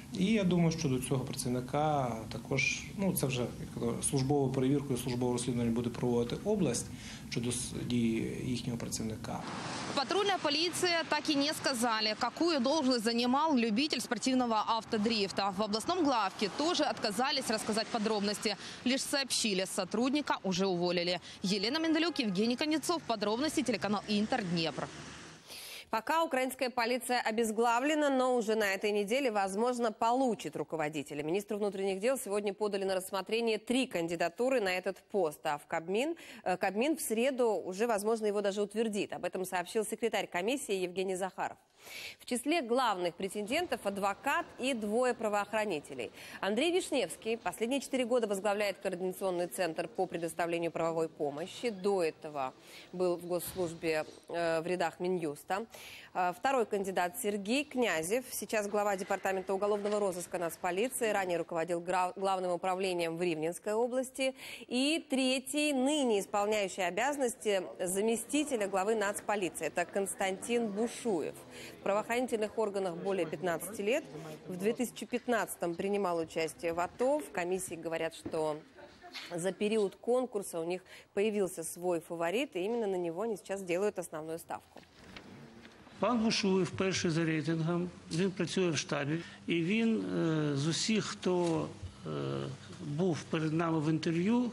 Speaker 16: І я думаю, що до цього працівника також, ну це вже службову перевірку і службове розслідування буде проводити область щодо дії їхнього працівника.
Speaker 14: Патрульная полиция так и не сказали, какую должность занимал любитель спортивного автодрифта. В областном главке тоже отказались рассказать подробности. Лишь сообщили, сотрудника уже уволили. Елена Менделюк, Евгений Кондицов. Подробности телеканал Интер, Днепр.
Speaker 1: Пока украинская полиция обезглавлена, но уже на этой неделе, возможно, получит руководителя. Министру внутренних дел сегодня подали на рассмотрение три кандидатуры на этот пост. А в Кабмин, Кабмин в среду уже, возможно, его даже утвердит. Об этом сообщил секретарь комиссии Евгений Захаров. В числе главных претендентов адвокат и двое правоохранителей. Андрей Вишневский последние четыре года возглавляет Координационный центр по предоставлению правовой помощи. До этого был в госслужбе э, в рядах Минюста. Э, второй кандидат Сергей Князев. Сейчас глава департамента уголовного розыска нацполиции. Ранее руководил главным управлением в Ривненской области. И третий, ныне исполняющий обязанности заместителя главы нацполиции. Это Константин Бушуев. В правоохранительных органах более пятнадцати лет. В две тысячи пятнадцатом принимал участие в АТО. В комиссии говорят, что за период конкурса у них появился свой фаворит, и именно на него они сейчас делают основную ставку.
Speaker 17: Пан Бушуєв перший за рейтингом, він працює в штабі, і він е, з усіх, хто е, був перед нами в інтерв'ю,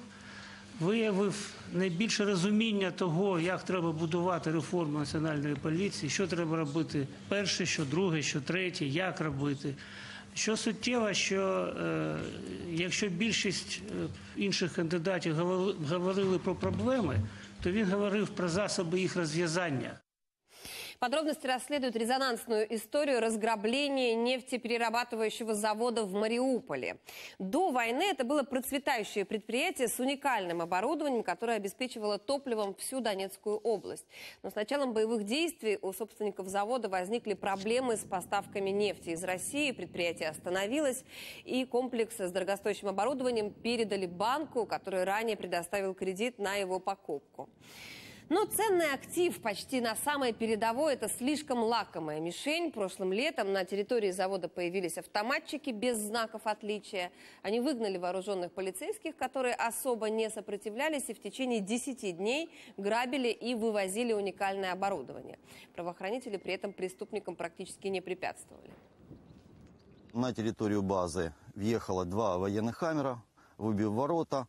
Speaker 17: виявив найбільше розуміння того, як треба будувати реформу національної поліції, що треба робити перше, що друге, що третє, як робити. Що суттєво, що е, якщо більшість інших кандидатів говорили про проблеми, то він говорив про засоби їх розв'язання.
Speaker 1: Подробности расследуют резонансную историю разграбления нефтеперерабатывающего завода в Мариуполе. До войны это было процветающее предприятие с уникальным оборудованием, которое обеспечивало топливом всю Донецкую область. Но с началом боевых действий у собственников завода возникли проблемы с поставками нефти из России. Предприятие остановилось, и комплекс с дорогостоящим оборудованием передали банку, который ранее предоставил кредит на его покупку. Но ценный актив почти на самой передовой – это слишком лакомая мишень. Прошлым летом на территории завода появились автоматчики без знаков отличия. Они выгнали вооруженных полицейских, которые особо не сопротивлялись, и в течение десяти дней грабили и вывозили уникальное оборудование. Правоохранители при этом преступникам практически не препятствовали.
Speaker 18: На территорию базы въехало два военных «Хаммера», выбив ворота,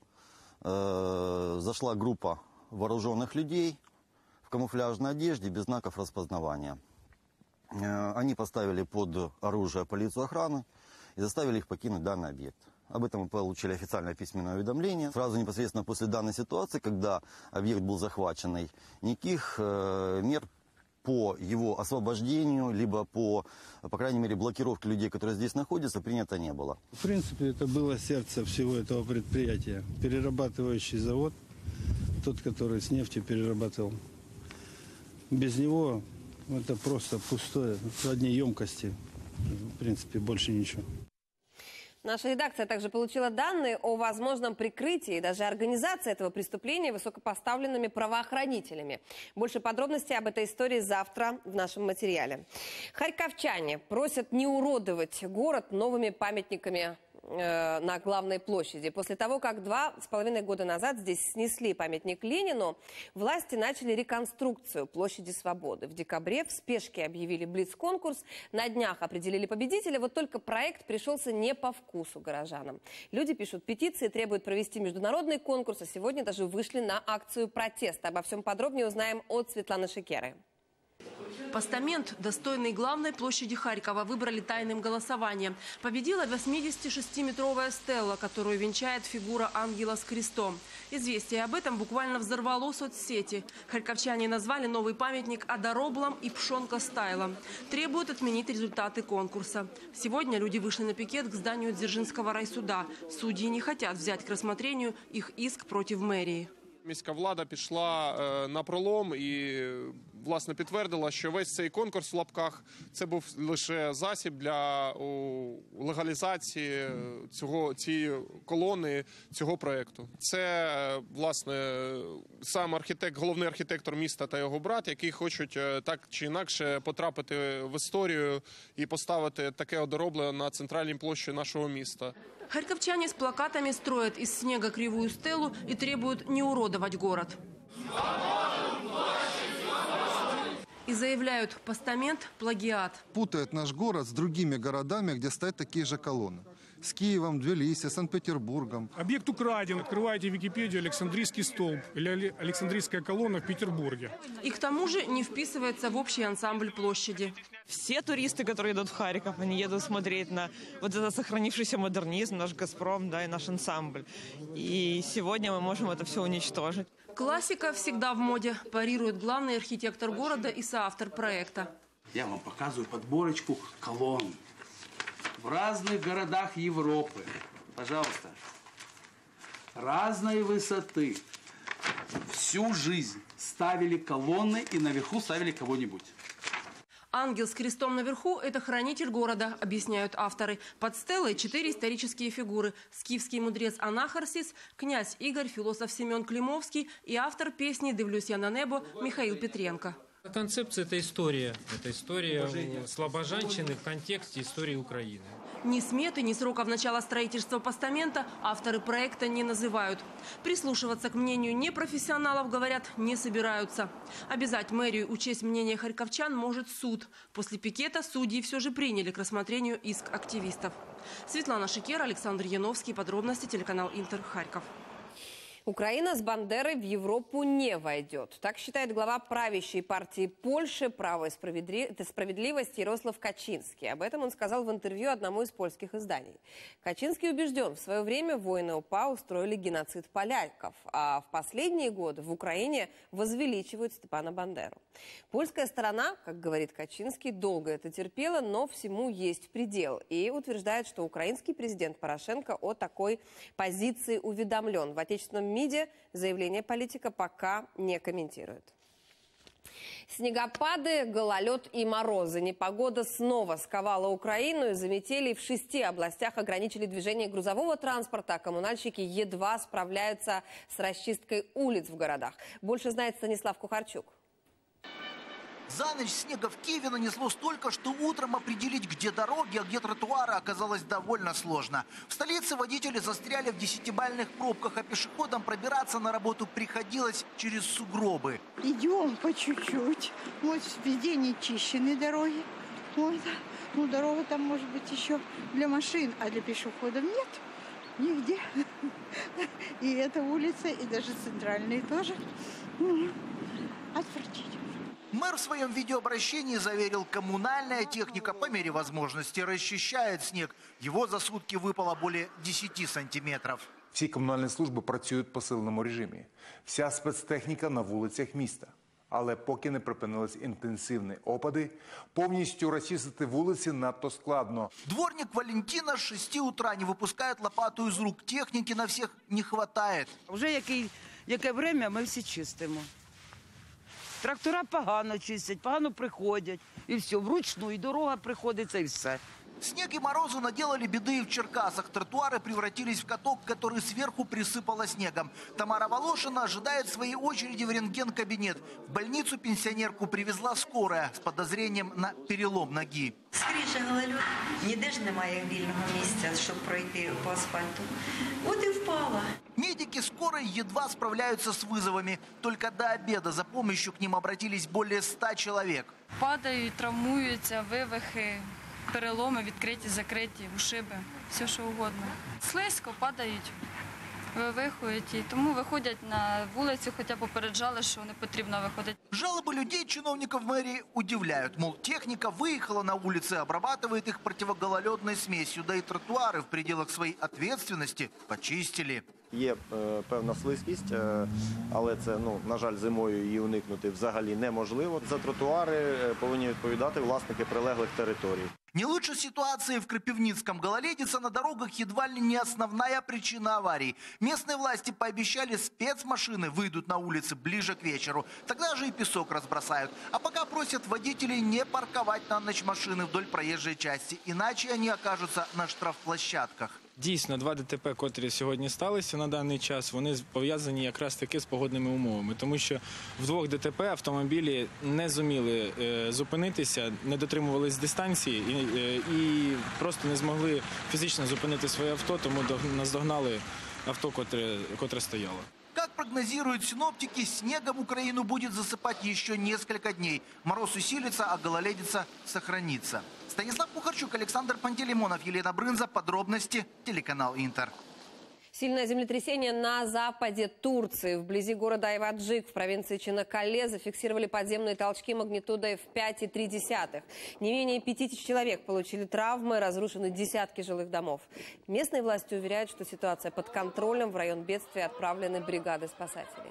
Speaker 18: э, зашла группа вооруженных людей в камуфляжной одежде без знаков распознавания. Они поставили под оружие полицию охраны и заставили их покинуть данный объект. Об этом мы получили официальное письменное уведомление. Сразу непосредственно после данной ситуации, когда объект был захвачен, никаких мер по его освобождению, либо по, по крайней мере, блокировке людей, которые здесь находятся, принято не было.
Speaker 19: В принципе, это было сердце всего этого предприятия. Перерабатывающий завод, тот, который с нефтью перерабатывал. Без него это просто пустое, одни емкости, в принципе, больше ничего.
Speaker 1: Наша редакция также получила данные о возможном прикрытии и даже организации этого преступления высокопоставленными правоохранителями. Больше подробностей об этой истории завтра в нашем материале. Харьковчане просят не уродовать город новыми памятниками на главной площади. После того, как два с половиной года назад здесь снесли памятник Ленину, власти начали реконструкцию площади Свободы. В декабре в спешке объявили блиц-конкурс, на днях определили победителя, вот только проект пришелся не по вкусу горожанам. Люди пишут петиции, требуют провести международный конкурс, а сегодня даже вышли на акцию протеста. Обо всем подробнее узнаем от Светланы Шекеры.
Speaker 20: Постамент, достойный главной площади Харькова, выбрали тайным голосованием. Победила восьмидесятишестиметровая стелла, которую венчает фигура ангела с крестом. Известие об этом буквально взорвало соцсети. Харьковчане назвали новый памятник Адороблом и Пшонко-Стайлом. Требуют отменить результаты конкурса. Сегодня люди вышли на пикет к зданию Дзержинского райсуда. Судьи не хотят взять к рассмотрению их иск против мэрии.
Speaker 21: Міська влада пішла на пролом і
Speaker 4: власне, підтвердила, що весь цей конкурс в лапках – це був лише засіб для легалізації цього, цієї колони, цього проєкту. Це, власне, сам архітект, головний архітектор міста та його брат, які хочуть так чи інакше потрапити в історію і поставити таке одоробле на центральній площі нашого міста.
Speaker 20: Харьковчане с плакатами строят из снега кривую стелу и требуют не уродовать город. И заявляют, постамент – плагиат.
Speaker 5: Путает наш город с другими городами, где стоят такие же колонны. С Киевом, Тбилиси, Санкт-Петербургом.
Speaker 21: Объект украден. Открываете Википедию «Александрийский столб» или «Александрийская колонна» в Петербурге.
Speaker 20: И к тому же не вписывается в общий ансамбль площади.
Speaker 22: Все туристы, которые идут в Харьков, они едут смотреть на вот этот сохранившийся модернизм, наш «Газпром», да, и наш ансамбль. И сегодня мы можем это все уничтожить.
Speaker 20: Классика всегда в моде, парирует главный архитектор города и соавтор проекта.
Speaker 23: Я вам показываю подборочку колонн в разных городах Европы. Пожалуйста. Разной высоты. Всю жизнь ставили колонны и наверху ставили кого-нибудь.
Speaker 20: Ангел с крестом наверху – это хранитель города, объясняют авторы. Под стелой четыре исторические фигуры. Скифский мудрец Анахарсис, князь Игорь, философ Семен Климовский и автор песни «Дивлюсь я на небо» Михаил Петренко.
Speaker 24: Концепция – это история. Это история слобожанщины в контексте истории Украины.
Speaker 20: Ни сметы, ни сроков начала строительства постамента авторы проекта не называют. Прислушиваться к мнению непрофессионалов, говорят, не собираются. Обязать мэрию учесть мнение харьковчан может суд. После пикета судьи все же приняли к рассмотрению иск активистов. Светлана Шикер, Александр Яновский. Подробности, телеканал «Интер», Харьков.
Speaker 1: Украина с Бандерой в Европу не войдет. Так считает глава правящей партии Польши «Право и справедливость» Ярослав Качинский. Об этом он сказал в интервью одному из польских изданий. Качинский убежден, в свое время воины УПА устроили геноцид поляков, а в последние годы в Украине возвеличивают Степана Бандеру. Польская сторона, как говорит Качинский, долго это терпела, но всему есть предел. И утверждает, что украинский президент Порошенко о такой позиции уведомлен. В отечественном МИДе заявление политика пока не комментирует. Снегопады, гололед и морозы. Непогода снова сковала Украину, и за метели в шести областях ограничили движение грузового транспорта. Коммунальщики едва справляются с расчисткой улиц в городах. Больше знает Станислав Кухарчук.
Speaker 25: За ночь снега в Киеве нанесло столько, что утром определить, где дороги, а где тротуары, оказалось довольно сложно. В столице водители застряли в десятибалльных пробках, а пешеходам пробираться на работу приходилось через сугробы.
Speaker 28: Идем по чуть-чуть. Вот везде не чищены дороги. Вот. Ну, дорога там может быть еще для машин, а для пешеходов нет. Нигде. И эта улица, и даже центральные тоже. Отвратительно.
Speaker 25: Мэр в своем видеообращении заверил, коммунальная техника по мере возможности расчищает снег. Его за сутки выпало более десяти сантиметров.
Speaker 29: Всі комунальні служби працюють в посиленому режимі. Вся спецтехніка на вулицях міста. Але поки не припинились інтенсивні опади, повністю розчистити вулиці надто складно.
Speaker 25: Дворник Валентина с шести утра не выпускает лопату из рук. Техники на всех не хватает.
Speaker 30: Уже яке, яке время ми всі чистимо. Трактора погано чистять, погано приходять. І все, вручну, і дорога приходиться, і все.
Speaker 25: Снег и морозы наделали беды и в Черкасах. Тротуары превратились в каток, который сверху присыпало снегом. Тамара Волошина ожидает своей очереди в рентген-кабинет. В больницу пенсионерку привезла скорая с подозрением на перелом ноги.
Speaker 31: Скоріше гололед, ніде ж немає вільного місця, щоб пройти по асфальту. Вот и впала.
Speaker 25: Медики скорой едва справляются с вызовами. Только до обеда за помощью к ним обратились более ста человек.
Speaker 32: Падають, травмуються, вивихи, переломи, відкриті, закриті, ушиби, все що угодно. Слизько падають, вивихують, і тому виходять на вулицю, хоча попереджали, що не потрібно виходити.
Speaker 25: Жалобы людей чиновников мэрии удивляют. Мол, техника выехала на улицы, обрабатывает их противогололедной смесью, да и тротуары в пределах своей ответственности почистили.
Speaker 33: Є е, певна слизькість, е, але це, ну, на жаль, зимою її уникнути взагалі неможливо. За тротуари е, повинні відповідати власники прилеглих територій.
Speaker 25: Не лучше ситуации в Крапивницком. Гололедица на дорогах едва ли не основная причина аварий. Местные власти пообещали, спецмашины выйдут на улицы ближе к вечеру. Тогда же и песок разбросают. А пока просят водителей не парковать на ночь машины вдоль проезжей части. Иначе они окажутся на штрафплощадках.
Speaker 2: Дійсно, два ДТП, котрі сьогодні сталися на даний час, вони пов'язані якраз таки з погодними умовами. Тому що в двох ДТП автомобілі не зуміли е, зупинитися, не дотримувались дистанції і, е, і просто не змогли фізично зупинити своє авто, тому до, наздогнали авто, котре, котре стояло.
Speaker 25: Как прогнозируют синоптики, снегом Украину будет засыпать еще несколько дней. Мороз усилится, а гололедица сохранится. Станислав Кухарчук, Александр Пантелеймонов, Елена Брынза. Подробности. Телеканал Интер.
Speaker 1: Сильное землетрясение на западе Турции. Вблизи города Айваджик в провинции Чанаккале зафиксировали подземные толчки магнитудой в пять и три десятых. Не менее пяти тысяч человек получили травмы, разрушены десятки жилых домов. Местные власти уверяют, что ситуация под контролем. В район бедствия отправлены бригады спасателей.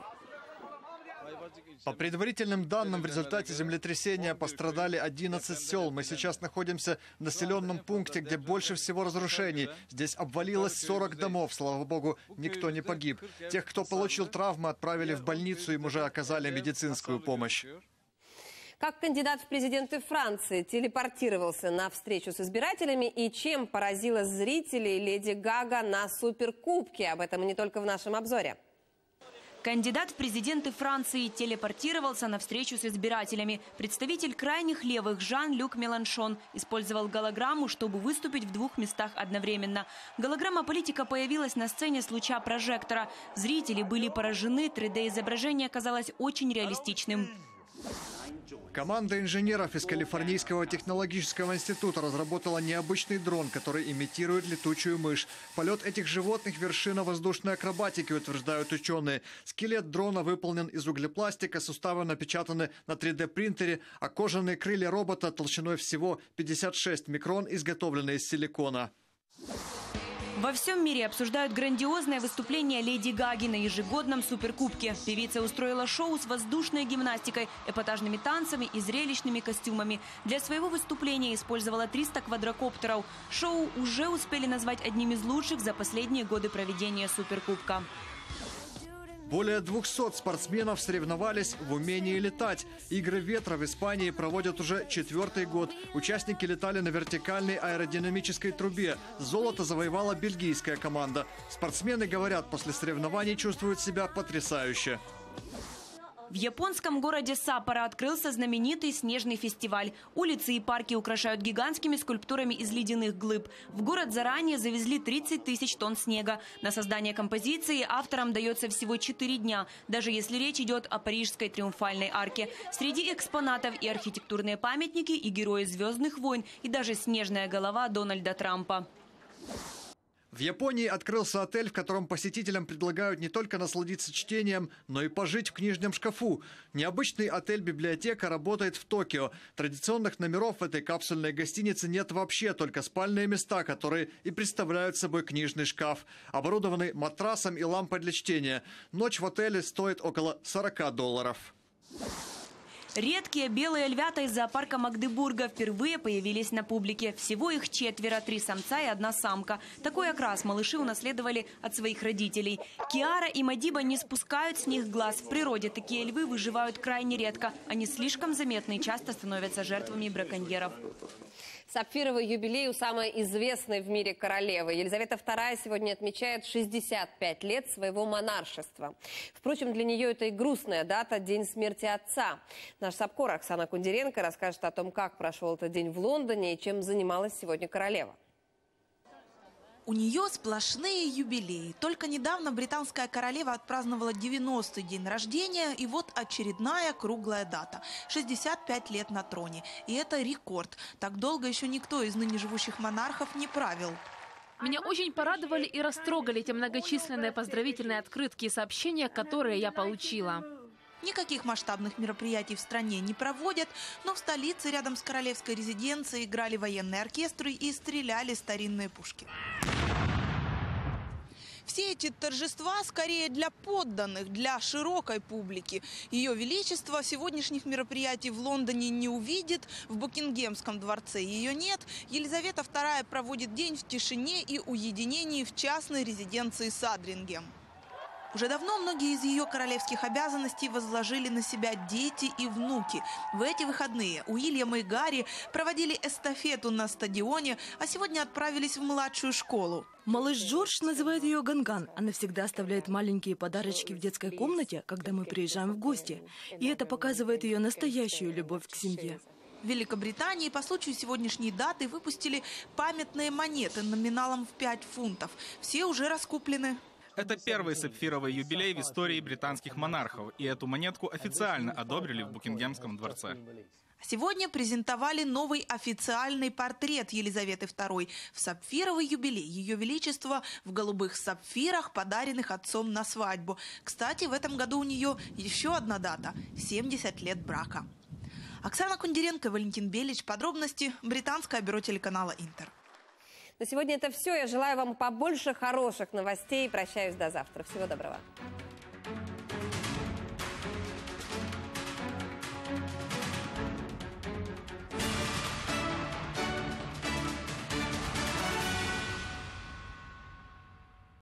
Speaker 3: По предварительным данным, в результате землетрясения пострадали одиннадцать сел. Мы сейчас находимся в населенном пункте, где больше всего разрушений. Здесь обвалилось сорок домов. Слава богу, никто не погиб. Тех, кто получил травмы, отправили в больницу, им уже оказали медицинскую помощь.
Speaker 1: Как кандидат в президенты Франции телепортировался на встречу с избирателями и чем поразила зрителей Леди Гага на Суперкубке? Об этом и не только в нашем обзоре.
Speaker 6: Кандидат в президенты Франции телепортировался на встречу с избирателями. Представитель крайних левых Жан-Люк Меланшон использовал голограмму, чтобы выступить в двух местах одновременно. Голограмма политика появилась на сцене с луча прожектора. Зрители были поражены, три дэ-изображение оказалось очень реалистичным.
Speaker 3: Команда инженеров из Калифорнийского технологического института разработала необычный дрон, который имитирует летучую мышь. Полет этих животных – вершина воздушной акробатики, утверждают ученые. Скелет дрона выполнен из углепластика, суставы напечатаны на три дэ-принтере, а кожаные крылья робота толщиной всего пятьдесят шесть микрон изготовлены из силикона.
Speaker 6: Во всем мире обсуждают грандиозное выступление Леди Гаги на ежегодном Суперкубке. Певица устроила шоу с воздушной гимнастикой, эпатажными танцами и зрелищными костюмами. Для своего выступления использовала триста квадрокоптеров. Шоу уже успели назвать одним из лучших за последние годы проведения Суперкубка.
Speaker 3: Более двухсот спортсменов соревновались в умении летать. Игры ветра в Испании проводят уже четвертый год. Участники летали на вертикальной аэродинамической трубе. Золото завоевала бельгийская команда. Спортсмены говорят, после соревнований чувствуют себя потрясающе.
Speaker 6: В японском городе Саппоро открылся знаменитый снежный фестиваль. Улицы и парки украшают гигантскими скульптурами из ледяных глыб. В город заранее завезли тридцать тысяч тонн снега. На создание композиции авторам дается всего четыре дня, даже если речь идет о Парижской триумфальной арке. Среди экспонатов и архитектурные памятники, и герои «Звездных войн», и даже снежная голова Дональда Трампа.
Speaker 3: В Японии открылся отель, в котором посетителям предлагают не только насладиться чтением, но и пожить в книжном шкафу. Необычный отель-библиотека работает в Токио. Традиционных номеров в этой капсульной гостинице нет вообще, только спальные места, которые и представляют собой книжный шкаф. Оборудованы матрасом и лампой для чтения. Ночь в отеле стоит около сорока долларов.
Speaker 6: Редкие белые львята из зоопарка Магдебурга впервые появились на публике. Всего их четверо, три самца и одна самка. Такой окрас малыши унаследовали от своих родителей. Киара и Мадиба не спускают с них глаз. В природе такие львы выживают крайне редко. Они слишком заметны и часто становятся жертвами браконьеров.
Speaker 1: Сапфировый юбилей у самой известной в мире королевы. Елизавета вторая сегодня отмечает шестьдесят пять лет своего монаршества. Впрочем, для нее это и грустная дата – день смерти отца. Наш САПКОР Оксана Кундеренко расскажет о том, как прошел этот день в Лондоне и чем занималась сегодня королева.
Speaker 7: У нее сплошные юбилеи. Только недавно британская королева отпраздновала девяностый день рождения, и вот очередная круглая дата – шестьдесят пять лет на троне. И это рекорд. Так долго еще никто из ныне живущих монархов не правил.
Speaker 8: Меня очень порадовали и растрогали те многочисленные поздравительные открытки и сообщения, которые я получила.
Speaker 7: Никаких масштабных мероприятий в стране не проводят, но в столице рядом с королевской резиденцией играли военные оркестры и стреляли старинные пушки. Все эти торжества скорее для подданных, для широкой публики. Ее Величество сегодняшних мероприятий в Лондоне не увидит, в Букингемском дворце ее нет. Елизавета вторая проводит день в тишине и уединении в частной резиденции Садрингем. Уже давно многие из ее королевских обязанностей возложили на себя дети и внуки. В эти выходные Уильям и Гарри проводили эстафету на стадионе, а сегодня отправились в младшую школу.
Speaker 9: Малыш Джордж называет ее Ганган. Она всегда оставляет маленькие подарочки в детской комнате, когда мы приезжаем в гости. И это показывает ее настоящую любовь к семье.
Speaker 7: В Великобритании по случаю сегодняшней даты выпустили памятные монеты номиналом в пять фунтов. Все уже раскуплены.
Speaker 10: Это первый сапфировый юбилей в истории британских монархов, и эту монетку официально одобрили в Букингемском дворце.
Speaker 7: Сегодня презентовали новый официальный портрет Елизаветы второй. В сапфировый юбилей Ее Величество в голубых сапфирах, подаренных отцом на свадьбу. Кстати, в этом году у нее еще одна дата – семьдесят лет брака. Оксана Кундеренко, Валентин Белич. Подробности. Британское бюро телеканала «Интер».
Speaker 1: На сегодня это все. Я желаю вам побольше хороших новостей. Прощаюсь до завтра. Всего доброго.